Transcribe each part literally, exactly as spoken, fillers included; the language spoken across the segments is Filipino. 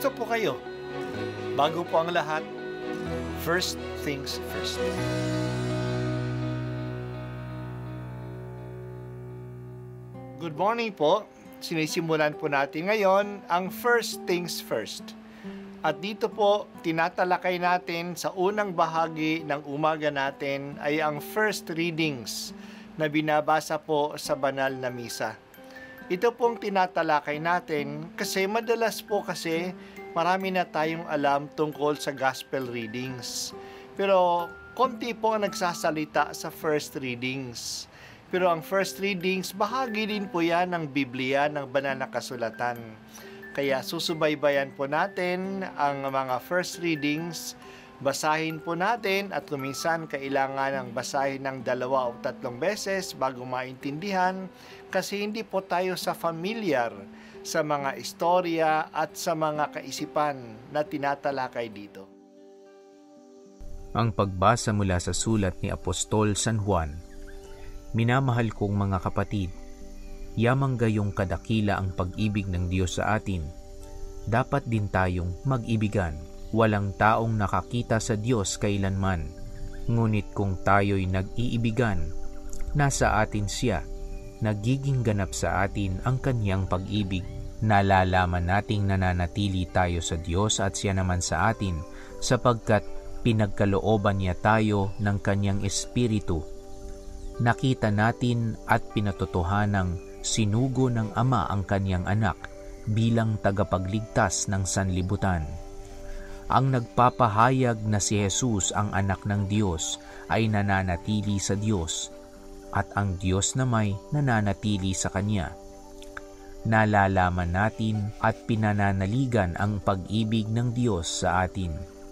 Kumusta po kayo? Bago po ang lahat, first things first. Good morning po. Sinisimulan po natin ngayon ang first things first. At dito po, tinatalakay natin sa unang bahagi ng umaga natin ay ang first readings na binabasa po sa banal na misa. Ito pong tinatalakay natin kasi madalas po kasi marami na tayong alam tungkol sa gospel readings. Pero konti po ang nagsasalita sa first readings. Pero ang first readings, bahagi din po yan ng Biblia, ng banal na kasulatan. Kaya susubaybayan po natin ang mga first readings, basahin po natin at kuminsan kailangan ng basahin ng dalawa o tatlong beses bago maintindihan kasi hindi po tayo sa familiar sa mga istorya at sa mga kaisipan na tinatalakay dito. Ang pagbasa mula sa sulat ni Apostol San Juan. Minamahal kong mga kapatid, yamang gayong kadakila ang pag-ibig ng Diyos sa atin. Dapat din tayong mag-ibigan. Walang taong nakakita sa Diyos kailanman. Ngunit kung tayo'y nag-iibigan, nasa atin siya, nagiging ganap sa atin ang kanyang pag-ibig. Nalalaman nating nananatili tayo sa Diyos at siya naman sa atin, sapagkat pinagkalooban niya tayo ng kanyang espiritu. Nakita natin at pinatotohanang sinugo ng Ama ang kanyang anak bilang tagapagligtas ng sanlibutan. Ang nagpapahayag na si Jesus ang anak ng Diyos ay nananatili sa Diyos at ang Diyos na may nananatili sa Kanya. Nalalaman natin at pinananaligan ang pag-ibig ng Diyos sa atin.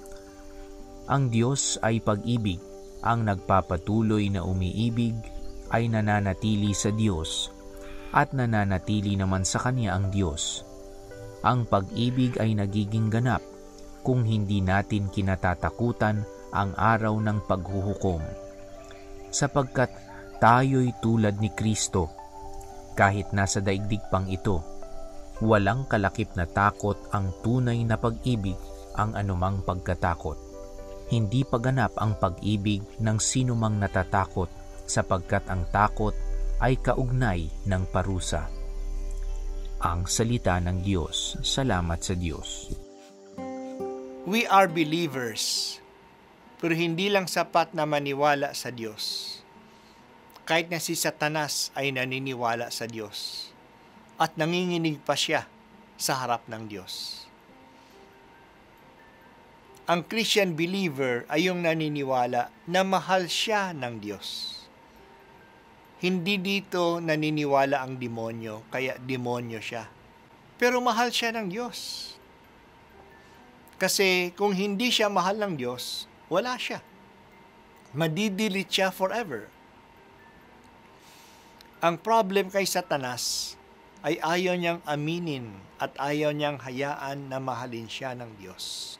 Ang Diyos ay pag-ibig. Ang nagpapatuloy na umiibig ay nananatili sa Diyos at nananatili naman sa Kanya ang Diyos. Ang pag-ibig ay nagiging ganap kung hindi natin kinatatakutan ang araw ng paghuhukom. Sapagkat tayo'y tulad ni Kristo, kahit nasa daigdig pang ito, walang kalakip na takot ang tunay na pag-ibig ang anumang pagkatakot. Hindi paganap ang pag-ibig ng sinumang natatakot sapagkat ang takot ay kaugnay ng parusa. Ang salita ng Diyos. Salamat sa Diyos. We are believers, pero hindi lang sapat na maniwala sa Diyos. Kahit na si Satanas ay naniniwala sa Diyos at nanginginig pa siya sa harap ng Diyos. Ang Christian believer ay yung naniniwala na mahal siya ng Diyos. Hindi dito naniniwala ang demonyo, kaya demonyo siya. Pero mahal siya ng Diyos. Kasi kung hindi siya mahal ng Diyos, wala siya. Madidelete siya forever. Ang problem kay Satanas ay ayaw niyang aminin at ayaw niyang hayaan na mahalin siya ng Diyos.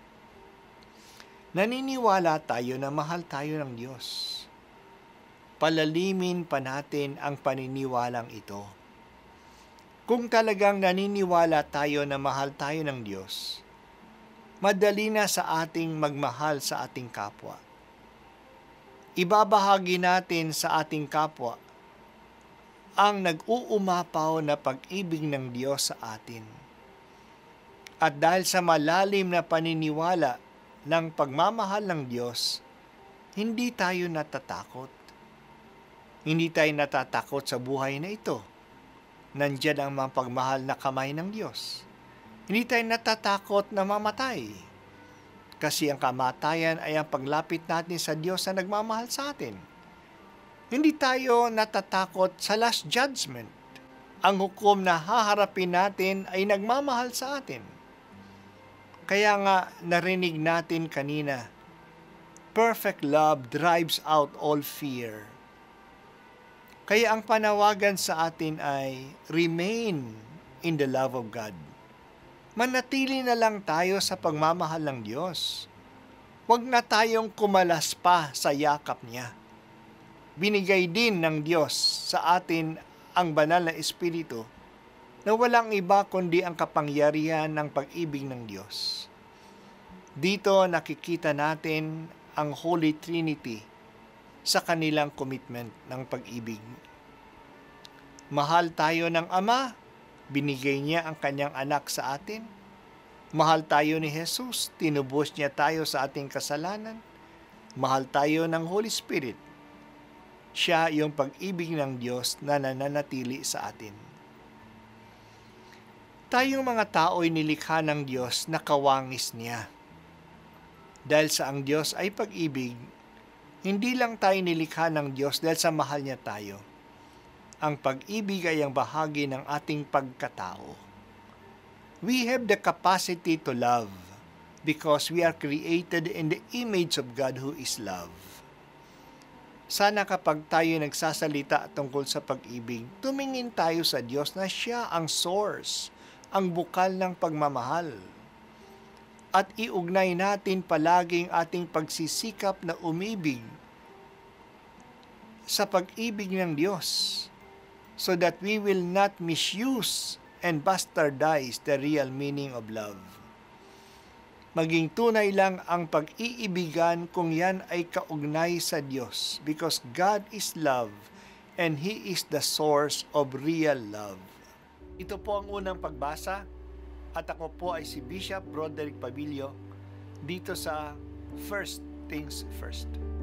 Naniniwala tayo na mahal tayo ng Diyos. Palalimin pa natin ang paniniwalang ito. Kung talagang naniniwala tayo na mahal tayo ng Diyos, madali na sa ating magmahal sa ating kapwa. Ibabahagi natin sa ating kapwa ang nag-uumapaw na pag-ibig ng Diyos sa atin. At dahil sa malalim na paniniwala ng pagmamahal ng Diyos, hindi tayo natatakot. Hindi tayo natatakot sa buhay na ito. Nandiyan ang mga pagmahal na kamay ng Diyos. Hindi tayo natatakot na mamatay. Kasi ang kamatayan ay ang paglapit natin sa Diyos na nagmamahal sa atin. Hindi tayo natatakot sa last judgment. Ang hukom na haharapin natin ay nagmamahal sa atin. Kaya nga narinig natin kanina, perfect love drives out all fear. Kaya ang panawagan sa atin ay remain in the love of God. Manatili na lang tayo sa pagmamahal ng Diyos. Huwag na tayong kumalas pa sa yakap niya. Binigay din ng Diyos sa atin ang banal na Espiritu na walang iba kundi ang kapangyarihan ng pag-ibig ng Diyos. Dito nakikita natin ang Holy Trinity sa kanilang commitment ng pag-ibig. Mahal tayo ng Ama, binigay niya ang kanyang anak sa atin. Mahal tayo ni Jesus, tinubos niya tayo sa ating kasalanan. Mahal tayo ng Holy Spirit. Siya yung pag-ibig ng Diyos na nananatili sa atin. Tayong mga tao'y nilikha ng Diyos na kawangis niya. Dahil sa ang Diyos ay pag-ibig, hindi lang tayo nilikha ng Diyos dahil sa mahal niya tayo. Ang pag-ibig ay ang bahagi ng ating pagkatao. We have the capacity to love because we are created in the image of God who is love. Sana kapag tayo nagsasalita tungkol sa pag-ibig, tumingin tayo sa Diyos na siya ang source, ang bukal ng pagmamahal. At iugnay natin palaging ating pagsisikap na umibig sa pag-ibig ng Diyos so that we will not misuse and bastardize the real meaning of love. Maging tunay lang ang pag-iibigan kung yan ay kaugnay sa Diyos because God is love and He is the source of real love. Ito po ang unang pagbasa at ako po ay si Bishop Broderick Pabilio dito sa First Things First.